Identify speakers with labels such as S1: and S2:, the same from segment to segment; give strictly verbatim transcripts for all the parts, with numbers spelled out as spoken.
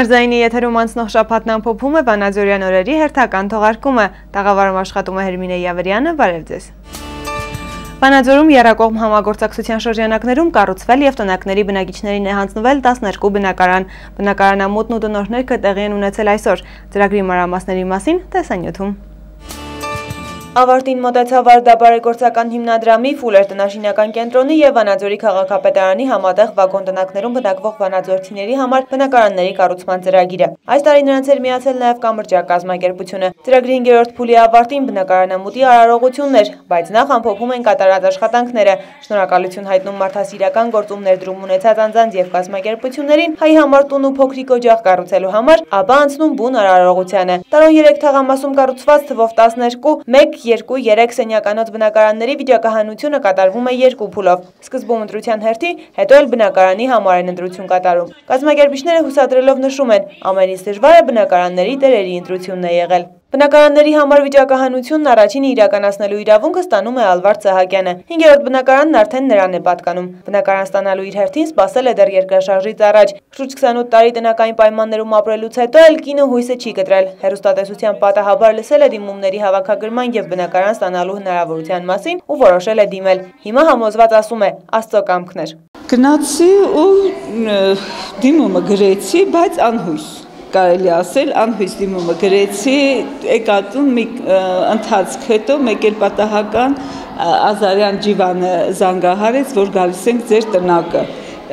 S1: Մարզայինի եթերում անցնող շաբաթն ամփոփում է Վանաձորյան օրերի հերթական թողարկումը։ Տաղավարում աշխատում է Հերմինե Յավրյանը, բարև ձեզ։ Վանաձորում եռակողմ համագործակցության շրջանակներում կառուցվել և տնակների բնակիչներին է հանձնվել տասներկու բնակարան։ Բնակարանամուտն ու տնօրհներքը տեղի են ունեցել այսօր։ Ծրագրի մանրամասների մասին տեսանյութում։ Ավարտին մոտեցավ Վարդաբարեգործական հիմնադրամի, Ֆուլեր տնաշինական կենտրոնի և Վանաձորի քաղաքապետարանի համատեղ վագոն տնակներում բնակվող վանաձորցիների համար բնակարանների կառուցման ծրագիրը։ Այս տարի նրանց էր միացել նաև կամրջակ կազմակերպությունը։ Ծրագրի հինգերորդ փուլի ավարտին բնակարանամուտի արարողությունն էր, բայց նախ ամփոփում են կատարած աշխատանքները։ Շնորհակալություն հայտնում մարդասիրական գործում ներդրում ունեցած անձանց և կազմակերպություններին հայ համար տուն ու փոքրիկ օջախ կառուցելու համար, ապա անցնում բուն արարողությանը։ Տարուն երեք թաղամասում կառուցված թվով տասներկու, մեկ երկու երեք սենյականոց բնակարանների վիճակահանությունը կատարվում է երկու փուլով։ Սկզբում ընտրության հերթի, հետո էլ բնակարանի համար են ընտրություն կատարում։ Կազմակերպիչները հուսադրելով նշում են, ամենից դժվարը բնակարանների տերերի ընտրությունն է եղել։ Բնակարանների համար վիճակահանությունն առաջինը իրականացնելու իրավունքը ստանում է Ալվարդ Սահակյանը։ Հինգերորդ բնակարանն արդեն նրան է պատկանում։ Բնակարան ստանալու իր հերթին սպասել է դեռ երկրաշարժից առաջ։ Շուրջ քսանութ տարի տնական պայմաններում ապրելուց հետո էլ կինը հույսը չի կտրել։ Հեռուստատեսության պատահաբար լսել է դիմումների հավաքագրման և բնակարան ստանալու հնարավորության մասին ու որոշել է դիմել։ Հիմա համոզված ասում է, Աստծո կամքն էր։
S2: Գնացի ու դիմումը գրեցի, բայց անհույս։ Կարելի ասել անհույս դիմումը գրեցի, եկատուն մի ընթացք հետո մեկ էլ պատահական Ազարյան Ջիվանը զանգահարեց, որ գալիս ենք ձեր տնակը,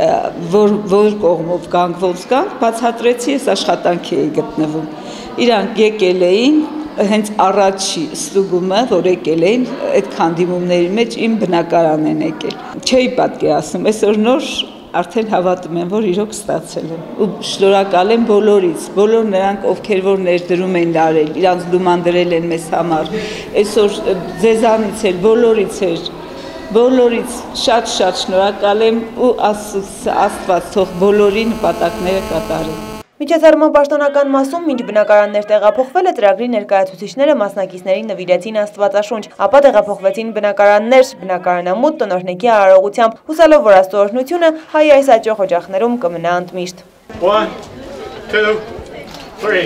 S2: որ որ կողմով գանք, ոնց գանք, բացատրեցի, ես աշխատանքի էի գտնվում։ Իրանք եկել էին, հենց առաջի ստուգումը, որ եկել էին, այդքան դիմումների մեջ իմ բնակարան են եկել։ Չէի պատկերացնում, այսօր նոր արդեն հավատում եմ, որ իրոք ստացել եմ ու շնորհակալ եմ բոլորից, բոլոր նրանք, ովքեր որ ներդրում են արել, իրանց լուման դրել են մեզ համար, այսօր ձեզանից էլ, բոլորից էր, բոլորից շատ-շատ շնորհակալ եմ ու Աստված թող բոլորի նպատակները կատարի։
S1: Միջոցառման պաշտոնական մասում, մինչ բնակարաններ տեղափոխվել է, ծրագրի ներկայացուցիչները մասնակիցներին նվիրեցին Աստվածաշունչ, ապա տեղափոխվեցին բնակարաններ, բնակարանամուտ տնօրհնիկի արարողությամբ, հուսալով, որ Աստծո օրհնությունը հայ այս աճող օջախներում կմնա ընդմիշտ։
S3: One, two, three.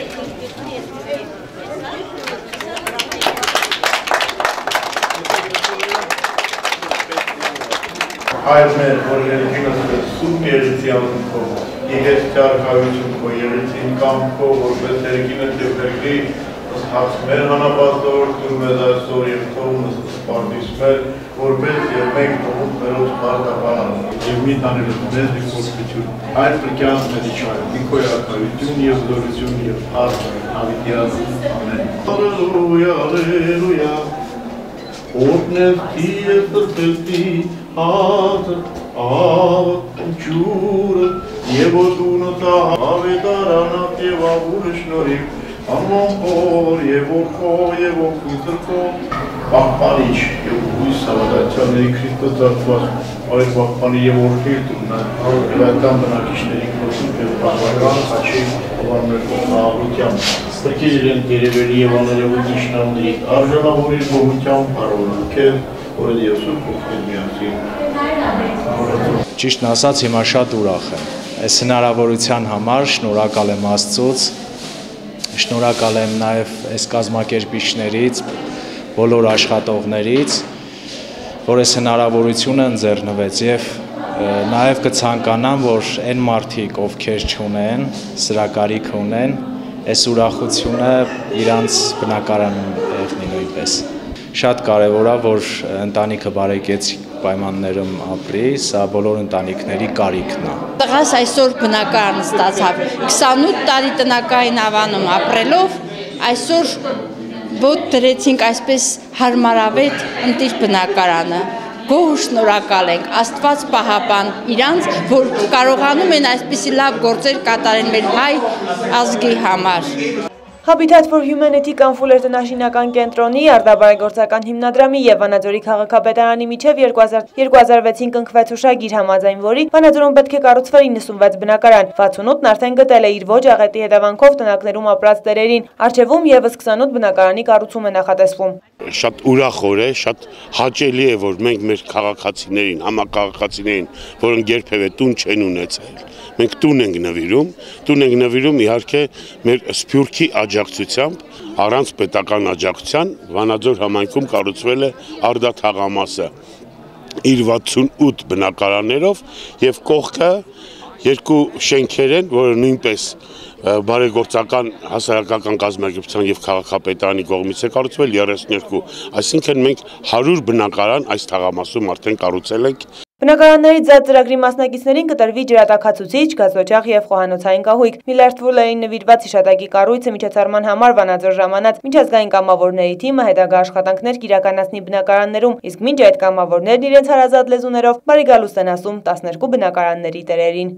S3: Հայր մեր, որ երեքինս սուրբ երեցիան քո, իհետ ճարքայություն քո երեցին կամքո, որպես երեքինս և հերկի, հաց մեր հանապատոր, դուր մեզ այսօր և թողումս սպարդիս մեր, որպես և մենք թողում մերոց մարդապանան, և մի տանել մեզ մի խոսքություն, հայր պրկյանս մեր իչայր, մի քո յարքայություն և զորություն և հարկ, հավիտյազ, ամեն։ Ալելույա, ալելույա, օրդնել թի և տրպելտի, Ահա, ահա, ջուրը, և ոտունը տա հավետարանատ և աղուրը շնորիվ, անման հոր, և որքո, և ոգու տրքո, պահպանիչ և հույս հավատացյանների Քրիստոս ծարծված, այդ պահպանի և որքեր տուննա, և այդտան բնակիչների քոսում և պահվական խաչի հովաններ աղրությամբ, ստրկել իրեն գերևերի և աներևույթ իշնամների, արժանավորիր բողությամբ հարորնքև, որը Եվսուր կողքել միացին։
S4: Ճիշտն ասած, հիմա շատ ուրախ եմ։ Այս հնարավորության համար շնորհակալ եմ Աստծուց, շնորհակալ եմ նաև այս կազմակերպիչներից, բոլոր աշխատողներից, որ այս հնարավորությունը ընձեռնվեց եւ նաև կցանկանամ, որ այն մարդիկ, ովքեր չունեն, սրա կարիքը ունեն, այս ուրախությունը իրանց բնակարանում եղնի նույնպես։ Շատ կարևոր է, որ ընտանիքը բարեկեցիկ պայմաններում ապրի, սա բոլոր ընտանիքների կարիքն է։
S5: Տղաս այսօր բնակարան ստացավ, քսանութ տարի տնական ավանում ապրելով, այսօր ոտք դրեցինք այսպես հարմարավետ ընտիր բնակարանը։ Գոհ ու շնորհակալ ենք, Աստված պահապան իրանց, որ կարողանում են այսպիսի լավ գործեր կատարել մեր հայ ազգի համար։
S1: Habitat for Humanity կամ Ֆուլեր տնաշինական կենտրոնի, Վարդաբարեգործական հիմնադրամի և Վանաձորի քաղաքապետարանի միջև երկու հազար վեցին կնքվեց հուշագիր, համաձայն որի Վանաձորում պետք է կառուցվեր իննսունվեց բնակարան, վաթսունութն արդեն գտել է իր ոչ աղետի հետևանքով տնակներում ապրած տերերին, առջևում ևս քսանութ բնակարանի կառուցում է նախատեսվում։
S6: Շատ ուրախոր է, շատ հաճելի է, որ մենք մեր քաղաքացիներին, համակարգացիներին, որոնք երբևէ տուն չեն ունեցել, մենք տուն ենք նվիրում, տուն ենք նվիրում իհարկե մեր Սփյուռքի աջակցությամբ, առանց պետական աջակցության Վանաձոր համայնքում կառուցվել է Արդա թաղամասը իր վաթսունութ բնակարաններով եւ կողքը երկու շենքեր են, որը նույնպես բարեգործական հասարակական կազմակերպության եւ քաղաքապետարանի կողմից է կառուցվել երեսունյոթ, այսինքն մենք հարյուր բնակարան այս թաղամասում արդեն կառուցել ենք։
S1: Բնակարանների ձեռ ծրագրի մասնակիցներին կտրվի ջրատաքացուցիչ, գազօջախ եւ խոհանոցային կահույք։ Միլարդ Ֆուլային նվիրված հիշատակի կառույցը միջոցառման համար Վանաձոր ժամանած միջազգային կամավորների թիմը հետագա աշխատանքներ կիրականացնի բնակարաններում, իսկ մինչ այդ կամավորներն իրենց հարազատ լեզուներով բարի գալուստ են ասում տասներկու բնակարանների տերերին։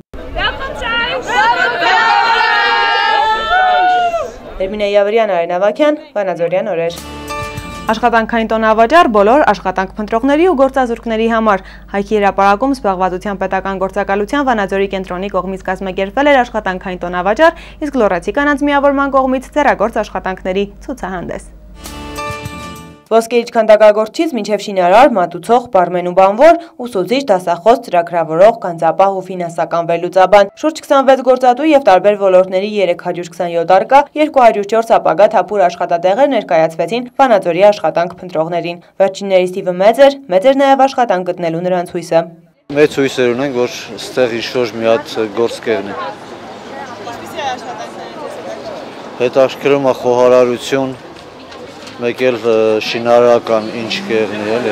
S1: Հերմինե Յավրյան, Արեն Ավագյան, Վանաձորյան օրեր։ Աշխատանքային տոնավաճառ բոլոր աշխատանք փնտրողների ու գործազուրկների համար Հայքի հրապարակում զբաղվածության պետական գործակալության Վանաձորի կենտրոնի կողմից կազմակերպվել էր աշխատանքային տոնավաճառ, իսկ Լոռեցի կանանց միավորման կողմից ձեռագործ աշխատանքների ցուցահանդես։ Ոսկերիչ քանդակագործից մինչև շինարար, մատուցող, բարմեն ու բանվոր, ուսուցիչ, դասախոս, ծրագրավորող, գանձապահ ու ֆինանսական վերլուծաբան, շուրջ քսանվեց գործատու եւ տարբեր ոլորտների երեք հարյուր քսանյոթ արկա, երկու հարյուր չորս ապագա թափուր աշխատատեղեր ներկայացվեցին Վանաձորի աշխատանք փնտրողներին։ Վերջիններից թիվը մեծ էր, մեծ էր նաեւ աշխատանք գտնելու նրանց հույսը։
S7: Մեծ հույսեր ունենք, որ ստեղ իշոր մի հատ գործ կերնի։
S1: Ինչպիսի է աշխատանքները։
S7: Հետաքրքրում է խոհարարություն, մեկ էլ շինարարական ինչ կերնի էլի։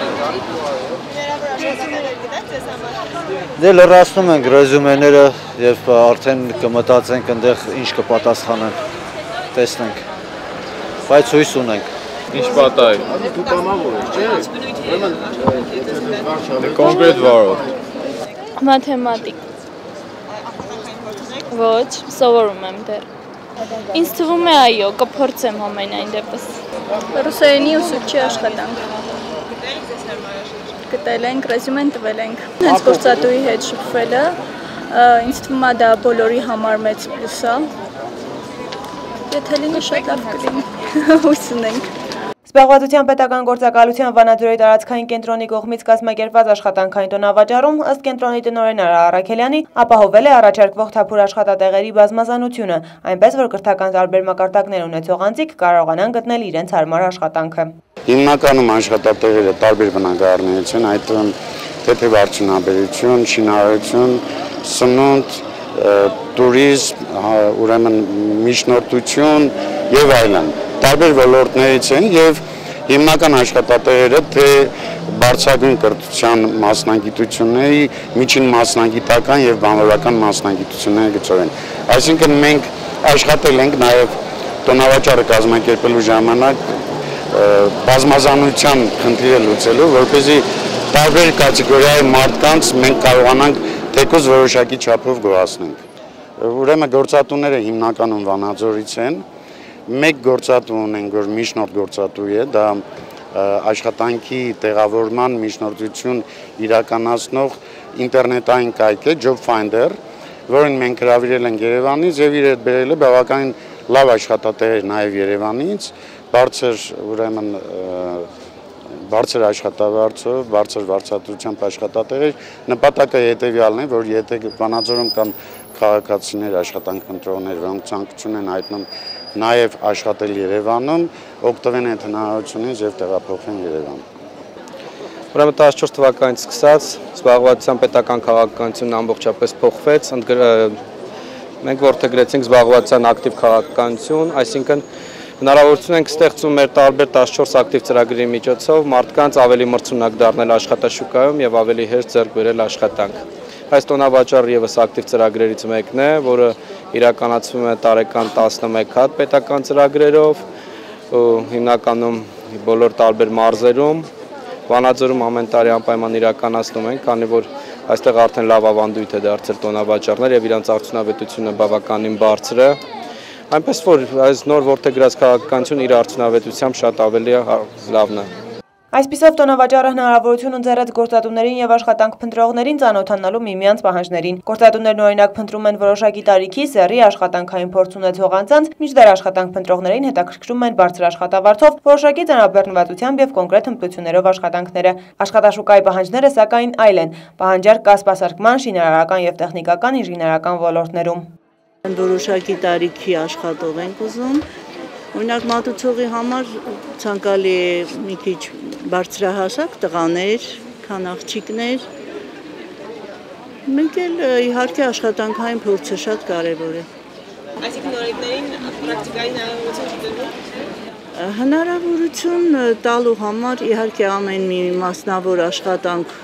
S7: Դե լրացնում ենք ռեզումեները եւ արդեն կմտածենք այնտեղ ինչ կպատասխանեն, տեսնենք, բայց հույս ունենք։
S8: Ինչ պատահի։ Դու կամավոր ես, չէ՞։ Ուրեմն կոնկրետ վարող։
S9: Մաթեմատիկ։ Ոչ, սովորում եմ դեռ։ Ինձ թվում է այո, կփորձեմ համենայն դեպս։ Ռուսերենի ուսուցչի աշխատանք։ Գտել ենք, ռեզյումեն տվել ենք։ Հենց գործատուի հետ շփվելը, ինձ թվում է դա բոլորի համար մեծ պլյուս է։ Եթե լինի շատ լավ կլինի, հույս ունենք։
S1: Զբաղվածության պետական գործակալության Վանաձորի տարածքային կենտրոնի կողմից կազմակերպված աշխատանքային տոնավաճառում ըստ կենտրոնի տնօրեն Արա Առաքելյանի ապահովել է առաջարկվող թափուր աշխատատեղերի բազմազանությունը, այնպես որ կրթական տարբեր մակարդակներ ունեցող անձիկ կարողանան գտնել իրենց հարմար աշխատանքը։
S10: Հիմնականում աշխատատեղերը տարբեր բնակարաններից են, այդ թեթև արդյունաբերություն, շինարարություն, սնունդ, տուրիզմ, ուրեմն միջնորդություն եւ այլն։ Տարբեր ոլորտներից են եւ հիմնական աշխատատեղերը թե բարձրագույն կրթության մասնագիտությունների, միջին մասնագիտական եւ բանվորական մասնագիտությունները գծորեն։ Այսինքն մենք աշխատել ենք նաեւ տոնավաճառը կազմակերպելու ժամանակ բազմազանության խնդիրը լուծելու, որպեսզի տարբեր կատեգորիայի մարդկանց մենք կարողանանք թեկուզ որոշակի չափով գոհացնենք։ Ուրեմն գործատուները հիմնականում Վանաձորից են։ Մեկ գործատու ունենք, որ միջնորդ գործատու է, դա աշխատանքի տեղավորման միջնորդություն իրականացնող ինտերնետային կայք է, Job Finder, որին մենք հրավիրել ենք Երևանից եւ իր հետ բերել է բավականին լավ աշխատատեղեր նաեւ Երևանից, բարձր ուրեմն բարձր աշխատավարձով, բարձր վարձատրությամբ աշխատատեղեր, նպատակը հետեւյալն է, որ եթե Վանաձորում կան քաղաքացիներ, աշխատանք փնտրողներ, որոնք ցանկություն են հայտնում նաև աշխատել Երևանում, օգտվեն այդ հնարավորությունից եւ տեղափոխվեն Երևան։
S8: Ուրեմն տասնչորս թվականից սկսած զբաղվածության պետական քաղաքականությունն ամբողջապես փոխվեց, մենք որդեգրեցինք զբաղվածության ակտիվ քաղաքականություն, այսինքն հնարավորություն ենք ստեղծում մեր տարբեր տասնչորս ակտիվ ծրագրերի միջոցով մարդկանց ավելի մրցունակ դառնել աշխատաշուկայում եւ ավելի հեշտ ձեռք բերել աշխատանք։ Այս տոնավաճառը եւս ակտիվ ծրագրերից մեկն է, որը իրականացվում է տարեկան տասնմեկ հատ պետական ծրագրերով, հիմնականում բոլոր տարբեր մարզերում, Վանաձորում ամեն տարի անպայման իրականացնում ենք, քանի որ այստեղ արդեն լավ ավանդույթ է դարձել տոնավաճառներ եւ իրանց արդյունավետությունը բավականին բարձր է, այնպես որ այս նոր որդեգրած քաղաքականությունը իր արդյունավետությամբ շատ ավելի լավն է։
S1: Այսպիսով տոնավաճառը հնարավորություն ընձեռեց գործատուներին եւ աշխատանք փնտրողներին ծանոթանալու միմյանց պահանջներին։ Գործատուներն օրինակ փնտրում են որոշակի տարիքի, սեռի, աշխատանքային փորձ ունեցող անձանց, մինչդեռ աշխատանք փնտրողներին հետաքրքրում են բարձր աշխատավարձով, որոշակի ծանրաբեռնվածությամբ եւ կոնկրետ հմտություններով աշխատանքները։ Աշխատաշուկայի պահանջները սակայն այլ են։ Պահանջարկ կա սպասարկման, շինարարական եւ տեխնիկական ինժեներական ոլորտներում։
S11: Որոշակի տարիքի աշխատող ենք ուզում։ Օրինակ մատուցողի համար ցանկալի է մի քիչ բարձրահասակ տղաներ, քան աղջիկներ։ Մեկ էլ իհարկե աշխատանքային փորձը շատ կարևոր է։
S1: Այսինքն նորեկներին պրակտիկայի հնարավորություն չունեն։
S11: Հնարավորություն տալու համար իհարկե ամեն մի մասնավոր աշխատանք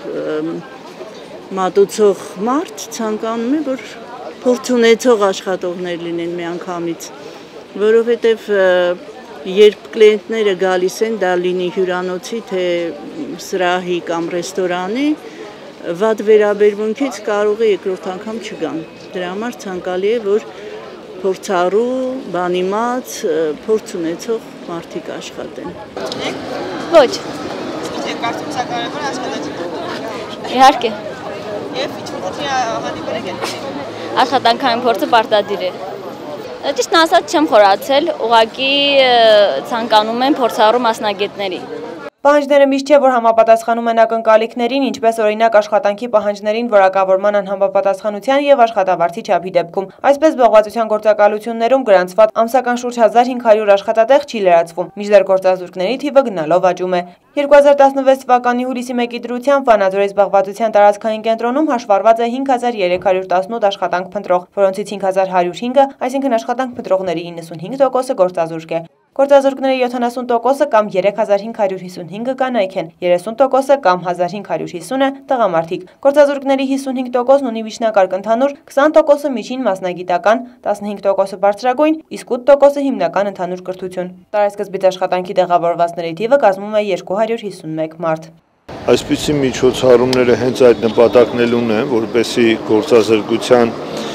S11: մատուցող մարդ ցանկանում է, որ փորձ ունեցող աշխատողներ լինեն միանգամից, որովհետև երբ կլիենտները գալիս են, դա լինի հյուրանոցի, թե սրահի կամ ռեստորանի, վատ վերաբերմունքից կարող է երկրորդ անգամ չգան։ Դրա համար ցանկալի է, որ փորձառու, բանիմաց, փորձ ունեցող մարդիկ աշխատեն։
S9: Ոչ։
S1: Իսկ կարծում սա կարևոր է աշխատանքի։
S9: Իհարկե։
S1: Եվ ինչ որի հանդիպել եք։
S9: Աշխատանքային փորձը պարտադիր է։ Ճիշտն ասած չեմ խորացել, ուղղակի ցանկանում եմ փորձառու մասնագետների։
S1: Պահանջները միշտ չէ, որ համապատասխանում են ակնկալիքներին, ինչպես օրինակ աշխատանքի պահանջներին որակավորման անհամապատասխանության եւ աշխատավարձի չափի դեպքում։ Այսպես զբաղվածության գործակալություններում գրանցված ամսական շուրջ հազար հինգ հարյուր աշխատատեղ չի լրացվում, մինչդեռ գործազուրկների թիվը գնալով աճում է։ երկու հազար տասնվեց թվականի հուլիսի մեկի դրությամբ Վանաձորի զբաղվածության տարածքային կենտրոնում հաշվառված է հինգ հազար երեք հարյուր տասնութ աշխատանք փնտրող, որոնցից հինգ հազար հարյուր հինգը, այսինքն աշխատանք փնտրողների իննսունհինգ տոկոսը գործազուրկ է։ Գործազուրկների յոթանասուն տոկոսը կամ երեք հազար հինգ հարյուր հիսունհինգը կանայք են, երեսուն տոկոսը կամ հազար հինգ հարյուր հիսունը տղամարդիկ։ Գործազուրկների հիսունհինգ տոկոսն ունի միջնակարգ ընդհանուր, քսան տոկոսը միջին մասնագիտական, տասնհինգ տոկոսը բարձրագույն, իսկ ութ տոկոսը հիմնական ընդհանուր կրթություն։ Տարեսկզբից աշխատանքի տեղավորվածների թիվը կազմում է երկու հարյուր հիսունմեկ մարդ։
S12: Այսպիսի միջոցառումները հենց այդ նպատակներուն են, որպեսզի գործազրկության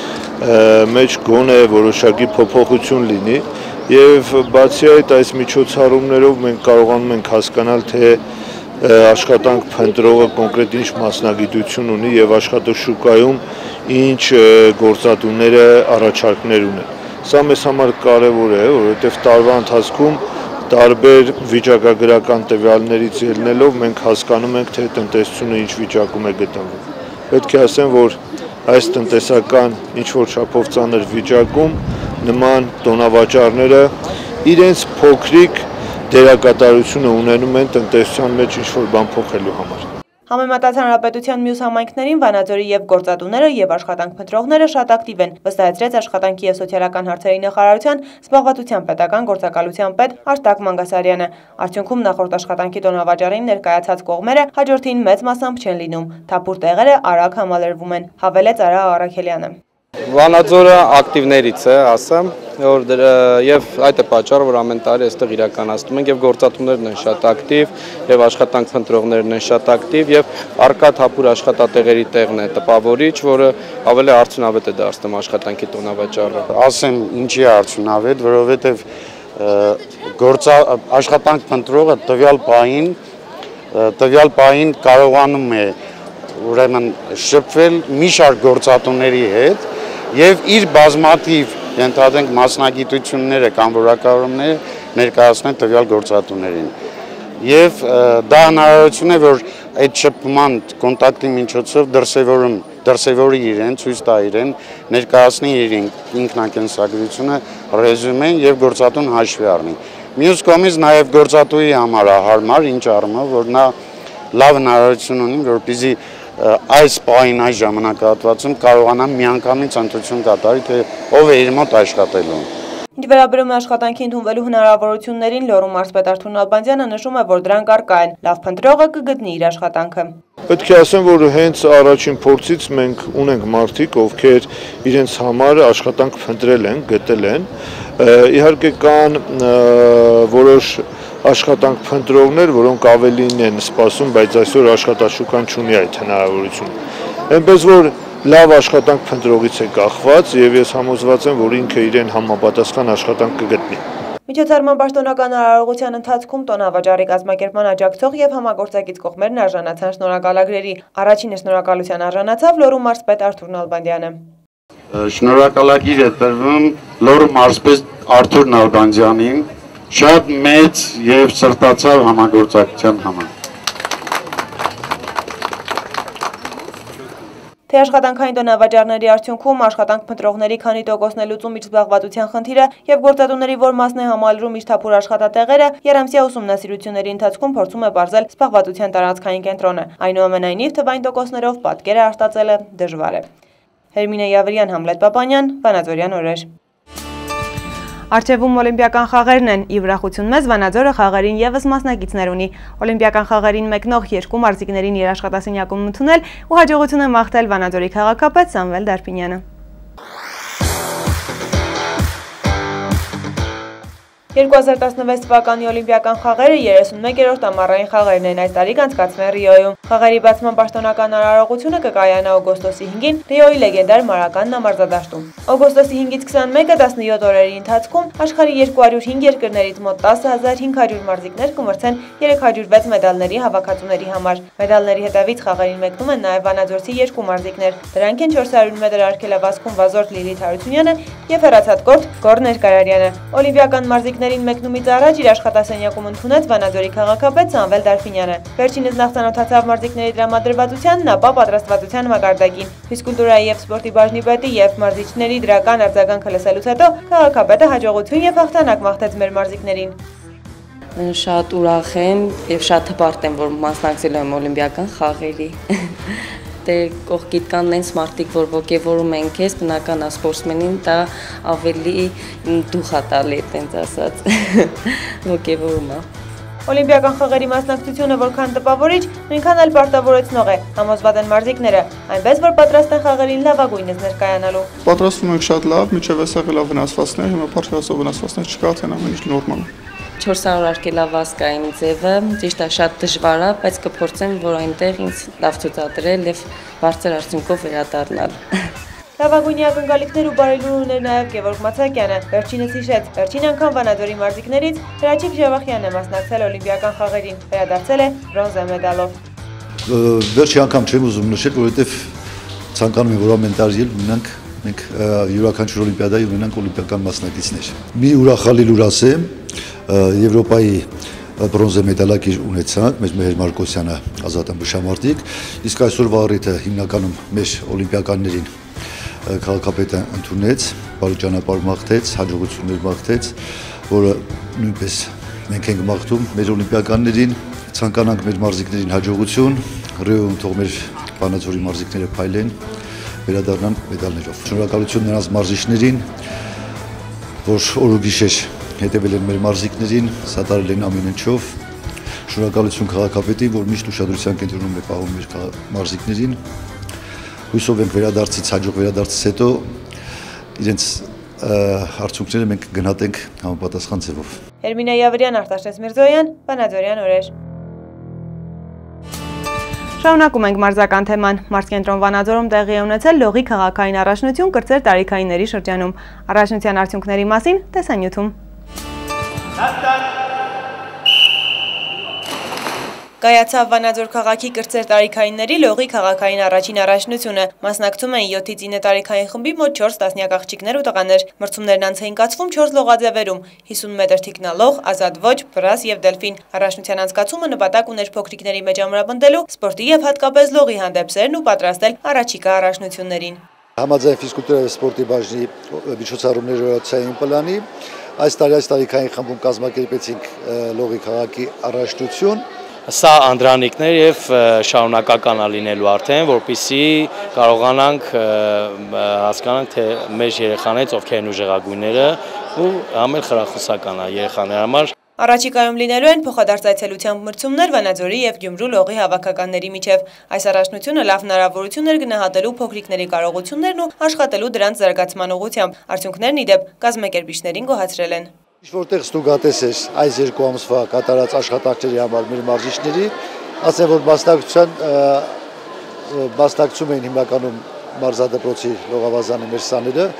S12: մեջ գոնե որոշակի փոփոխություն լինի եւ բացի այդ այս միջոցառումներով մենք կարողանում ենք հասկանալ, թե աշխատանք փնտրողը կոնկրետ ինչ մասնագիտություն ունի եւ աշխատաշուկայում ինչ գործատուները առաջարկներ ունեն։ Սա մեզ համար կարեւոր է, որովհետեւ տարվա ընթացքում տարբեր վիճակագրական տվյալներից ելնելով մենք հասկանում ենք, թե տնտեսությունը ինչ վիճակում է գտնվում։ Պետք է ասեմ, որ այս տնտեսական ինչ-որ չափով ծանր վիճակում նման տոնավաճառները իրենց փոքրիկ դերակատարությունը ունենում են տնտեսության մեջ ինչ-որ բան փոխելու համար։
S1: Համեմատած հանրապետության մյուս համայնքներին Վանաձորի եւ գործատուները եւ աշխատանք փնտրողները շատ ակտիվ են, վստահեցրեց աշխատանքի եւ սոցիալական հարցերի նախարարության զբաղվածության պետական գործակալության պետ Արտակ Մանգասարյանը։ Արդյունքում նախորդ աշխատանքի տոնավաճառին ներկայացած կողմերը հաջորդին մեծ մասամբ չեն լինում, թափուր տեղերը արագ համալրվում են, հավելեց Արա Արաքելյանը։
S8: Վանաձորը ակտիվներից է, ասեմ, որ եւ այդ է պատճառը, որ ամեն տարի այստեղ իրականացնում ենք եւ գործատուներն են շատ ակտիվ եւ աշխատանք փնտրողներն են շատ ակտիվ եւ արկա թափուր աշխատատեղերի տեղն է տպավորիչ, որը ավելի արդյունավետ է դարձնում աշխատանքի տոնավաճառը։
S10: Ասեմ, ինչի արդյունավետ, որովհետեւ գործա աշխատանք փնտրողը տվյալ պահին տվյալ պահին կարողանում է ուրեմն շփվել մի շարք գործատուների հետ եւ իր բազմաթիվ ենթադրենք մասնագիտությունները կամ որակավորումները ներկայացնել տվյալ գործատուներին։ Եվ դա հնարավորություն է, որ այդ շփման կոնտակտի միջոցով դրսևորում դրսևորի իրեն, ցույց տա իրեն, ներկայացնի իր ինքնակենսագրությունը, ռեզյումեն եւ գործատուն հաշվի առնի։ Մյուս կողմից նաեւ գործատուի համար է հարմար, ինչ առումով, որ նա լավ հնարավորություն ունի, որպեսզի այս պահին այս ժամանակահատվածում կարողանամ միանգամից ընտրություն կատարի, թե ով է իր մոտ աշխատելու։
S1: Ինչ վերաբերում է աշխատանքի ընդունվելու հնարավորություններին, Լոռու մարզպետ Արթուր Նալբանդյանը նշում է, որ դրանք առկա են, լավ փնտրողը կգտնի իր աշխատանքը։
S12: Պետք է ասեմ, որ հենց առաջին փորձից մենք ունենք մարդիկ, ովքեր իրենց համար աշխատանք փնտրել են, գտել են։ Իհարկե կան որոշ աշխատանք փնտրողներ, որոնք ավելին են սպասում, բայց այսօր աշխատաշուկան չունի այդ հնարավորությունը։ Այնպես որ լավ աշխատանք փնտրողից է կախված եւ ես համոզված եմ, որ ինքը իրեն համապատասխան աշխատանք կգտնի։
S1: Միջոցառման պաշտոնական արարողության ընթացքում տոնավաճառի կազմակերպման աջակցող եւ համագործակից կողմերն արժանացան շնորհակալագրերի։ Առաջինը շնորհակալության արժանացավ Լոռու մարզպետ Արթուր Նալբանդյանը։
S10: Շնորհակալագիր է տրվում Լոռու մարզպետ Արթուր Նալբանդյանին շատ մեծ եւ սրտացավ համագործակցության համար։
S1: Թե աշխատանքային տոնավաճառների արդյունքում աշխատանք փնտրողների քանի տոկոսն է լուծում իր զբաղվածության խնդիրը եւ գործատուների որ մասն է համալրում իր թափուր աշխատատեղերը, երամսյա ուսումնասիրությունների ընթացքում փորձում է բարձել զբաղվածության տարածքային կենտրոնը։ Այնուամենայնիվ թվային տոկոսներով պատկերը արտածելը դժվար է։ Հերմինե Յավրյան, Համլետ Պապանյան, Վանաձորյան օրեր։ Արչևում օլիմպիական խաղերն են, ի ուրախություն մեզ Վանաձորը խաղերին եւս մասնակիցներ ունի։ Օլիմպիական խաղերին մեկնող երկու մարզիկներին երաշխատասենյակում ընդունել ու հաջողություն է մաղթել Վանաձորի քաղաքապետ Սամվել Դարփինյանը։ երկու հազար տասնվեց թվականի օլիմպիական խաղերը երեսունմեկերորդ ամառային խաղերն են այս տարի անցկացվել Ռիոյում։ Խաղերի բացման պաշտոնական արարողությունը կկայանա օգոստոսի հինգին Ռիոյի լեգենդար մարական համարձադաշտում։ Օգոստոսի հինգից քսանմեկը տասնյոթ օրերի ընթացքում աշխարհի երկու հարյուր հինգ երկրներից մոտ տասը հազար հինգ հարյուր մարզիկներ կմրցեն երեք հարյուր վեց մեդալների հավաքածուների համար։ Մեդալների հետևից խաղերին մեկնում են նաև վանաձորցի երկու մարզիկներ։ Դրանք են չորս հարյուր մետր արգելավազքում Վազորդ Լիլիթ Հարությունյանը եւ հեռացածկորտ Գոռ Ներկարարյանը։ Օլիմպիական մարզիկներին մեկնումից առաջ իր աշխատասենյակում ընդունեց Վանաձորի քաղաքապետ Սամվել Դարփինյանը։ Վերջինս նախ ծանոթացավ մարզիկների դրամադրվածությանն, ապա պատրաստվածության մակարդակին։ Ֆիզկուլտուրայի եւ սպորտի բաժնի պետի եւ մարզիչների դրական արձագանքը լսելուց հետո քաղաքապետը հաջողություն եւ հաղթանակ մաղթեց մեր մարզիկներին։
S13: Շատ ուրախ եմ եւ շատ հպարտ եմ, որ մասնակցել եմ օլիմպիական խաղերի։ Դե կողքիդ կան նենց մարդիկ, որ ոգևորում են քեզ, բնական է սպորտսմենին դա ավելի դուխ է տալի, այտենց ասած, ոգևորում է։
S1: Օլիմպիական խաղերի մասնակցությունը որքան տպավորիչ, նույնքան էլ պարտավորեցնող է, համոզված են մարզիկները, այնպես որ պատրաստ են խաղերին լավագույնս ներկայանալու։
S14: Պատրաստվում ենք շատ լավ, միջև այս եղել վնասվածքներ, հիմա փառքասով վնասվածքներ չկա, այն ամեն ինչ նորմալ է։
S13: չորս հարյուր արգելավազկային ձևը ճիշտ է շատ դժվար է, բայց կփորձեմ, որ այնտեղ ինձ լավ ցուցադրել եւ բարձր արդյունքով վերադառնալ։
S1: Լավագույնի ակնկալիքներ ու բարելուր ուներ նաև Գևորգ Մացակյանը։ Վերջինս հիշեց, վերջին անգամ Վանաձորի մարզիկներից Հրաչիկ Ժավախյանն է մասնակցել օլիմպիական խաղերին, վերադարձել է բրոնզե մեդալով։
S15: Վերջի անգամ չեմ ուզում նշել, որովհետև ցանկանում եմ, որ ամեն տարի ունենանք մենք յուրաքանչյուր օլիմպիադայի ունենանք օլիմպիական մասնակիցներ։ Մի ուրախալի լուր ասեմ, Եվրոպայի բրոնզե մեդալակիր ունեցանք, մեր Մեհեր Մարկոսյանը ազատ ըմբշամարտիկ, իսկ այսօրվա առիթը հիմնականում մեր օլիմպիականներին քաղաքապետը ընդունեց, բարի ճանապարհ մաղթեց, հաջողություններ մաղթեց, որը նույնպես մենք ենք մաղթում մեր օլիմպիականներին, ցանկանանք մեր մարզիկներին հաջողություն, Ռիոյում թող մեր Վանաձորի մարզիկները փայլեն, վերադառնան մեդալներով։ Շնորհակալություն նրանց մարզիչներին, որ օր ու գիշեր հետևել են մեր մարզիկներին, սատարել են ամեն ինչով։ Շնորհակալություն քաղաքապետին, որ միշտ ուշադրության կենտրոնում է պահում մեր մարզիկներին։ Հույսով ենք վերադարձից, հաջող վերադարձից հետո իրենց արդյունքները մենք գնահատենք համապատասխան ձևով։
S1: Հերմինե Յավրյան, Արտաշես Միրզոյան, Վանաձորյան օրեր։ Շարունակում ենք մարզական թեման։ Մարզկենտրոն Վանաձորում տեղի է ունեցել լողի քաղաքային առաջնություն կրտսեր տարիքայինների շրջանում։ Առաջնության արդյունքների մասին տեսանյութում։ Կայացավ Վանաձոր քաղաքի կրտսեր տարիքայինների լողի քաղաքային առաջին առաջնությունը։ Մասնակցում են յոթից ինը տարիքային խմբի մոտ չորս տասնյակ աղջիկներ ու տղաներ։ Մրցումներն անց էին կացվում չորս լողաձևերում՝ հիսուն մետր թիկնալող, ազատ ոչ, վրաս եւ դելֆին։ Առաջնության անցկացումը նպատակ ուներ փոքրիկների մեջ ամրապնդելու սպորտի եւ հատկապես լողի հանդեպ սերն ու պատրաստել առաջիկա առաջնություններին։
S15: Համաձայն ֆիզկուլտուրայի եւ սպորտի բաժնի միջոցառումների օրացիային պլանի այս տարի այս տարիքային խմբում կազմակերպեցինք լողի քաղաքի առաջնություն։
S16: Սա անդրանիկներ եւ շարունակական է լինելու արդեն, որպեսզի կարողանանք հասկանանք, թե մեր երեխաներից ովքեր են ուժեղագույնները ու ամեն խրախուսական է երեխաների համար։
S1: Առաջիկայում լինելու են փոխադարձ այցելությամբ մրցումներ Վանաձորի եւ Գյումրու լողի հավաքականների միջև։ Այս առաջնությունը լավ հնարավորություն էր գնահատելու փոքրիկների կարողություններն ու աշխատելու դրանց զարգացման ուղղությամբ։ Արդյունքներն ի դեպ կազմակերպիչներին գոհացրել են։
S15: Որտեղ ստուգատես էր այս երկու ամսվա կատարած աշխատանքների համար մեր մարզիչների, ասեմ, որ մասնակցության մասնակցում էին հիմնականում մարզադպրոցի լողավազանի մեր սաները,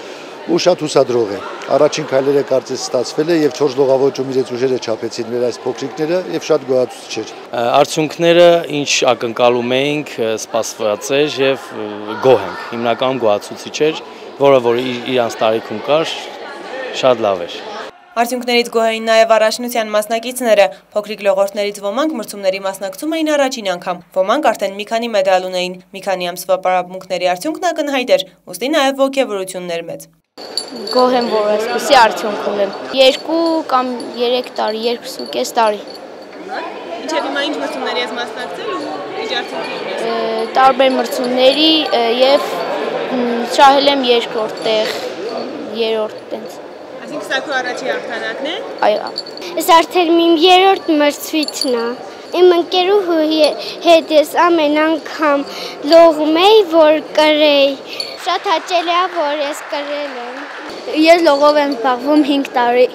S15: ու շատ հուսադրող է։ Առաջին քայլերը կարծես ստացվել է եւ չորս լողավոճում իրենց ուժերը չափեցին մեր այս փոքրիկները եւ շատ գոհացուցիչ էր։
S16: Արդյունքները ինչ ակնկալում էինք, սպասված էր եւ գոհ ենք։ Հիմնականում գոհացուցիչ էր, որը որ իրանց տարիքում կար, շատ լավ էր։
S1: Արդյունքներից գոհ էին նաև առաջնության մասնակիցները։ Փոքրիկ լողորդներից ոմանք մրցումների մասնակցում էին առաջին անգամ, ոմանք արդեն մի քանի մեդալ ունեին։ Մի քանի ամսվա պարապմունքների արդյունքն ակնհայտ էր, ուստի նաև ոգևորություններ մեծ։
S17: Գոհ եմ, որ այսպիսի արդյունք ունեմ։ Երկու կամ երեք տարի, երկուսուկես տարի։
S1: Ինչեւ հիմա ինչ մրցումների ես մասնակցել ու ինչ արդյունքի ունես։
S17: Տարբեր մրցումների եւ շահել եմ երկրորդ տեղ, երրորդ տենց։
S1: Այսինքն սա քո առաջի հաղթանակն է։
S17: Այո։
S18: Այս արդեն իմ երրորդ մրցույթն է։ Իմ ընկերուհու հետ ես ամեն անգամ լողում էի, որ կրեի։ Շատ հաճելի է, որ ես կրել եմ։
S17: Ես լողով եմ զբաղվում հինգ տարի։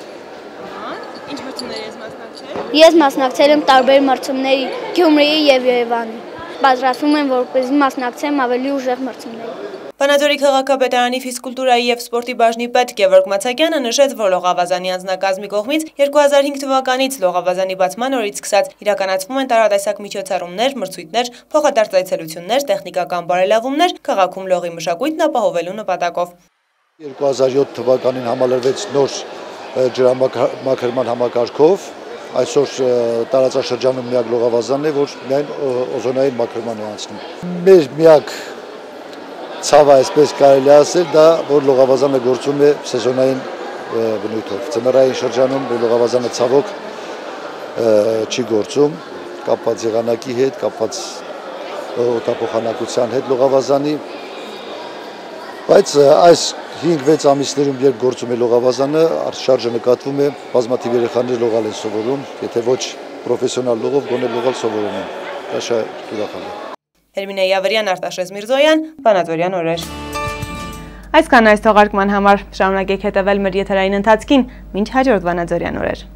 S1: Ինչ մրցումների ես մասնակցել։
S17: Ես մասնակցել եմ տարբեր մրցումների Գյումրիի եւ Երևանի։ Պատրաստվում եմ, որպեսզի մասնակցեմ ավելի ուժեղ մրցումների։
S1: Վանաձորի քաղաքապետարանի ֆիզկուլտուրայի եւ սպորտի բաժնի պետ Գևորգ Մացակյանը նշեց, որ լողավազանի անձնակազմի կողմից երկու հազար հինգ թվականից լողավազանի բացման օրից սկսած իրականացվում են տարատեսակ միջոցառումներ, մրցույթներ, փոխադարձ այցելություններ, տեխնիկական բարելավումներ քաղաքում լողի մշակույթն ապահովելու նպատակով։
S15: երկու հազար յոթ թվականին համալրվեց նոր ջրամաքրման համակարգով, այսօր տարածաշրջանում միակ լողավազանն է, որ միայն օզոնային մաքրման է անցնում։ Մեր միակ ցավը, այսպես կարելի ասել, դա որ լողավազանը գործում է սեզոնային բնույթով։ Ձմեռային շրջանում լողավազանը ցավոք չի գործում, կապված եղանակի հետ, կապված օդափոխանակության հետ լողավազանի, բայց այս հինգ-վեց ամիսներում երբ գործում է լողավազանը, շարժը նկատվում է, բազմաթիվ երեխաներ լողալ են սովորում, եթե ոչ պրոֆեսիոնալ լողով, գոնե լողալ սովորում են։ Դա շատ ուրախալի է։
S1: Հերմինե Յավրյան, Արտաշես Միրզոյան, Վանաձորյան օրեր։ Այսքան այս թողարկման համար, շարունակեք հետևել մեր եթերային ընթացքին, մինչ հաջորդ Վանաձորյան օրեր։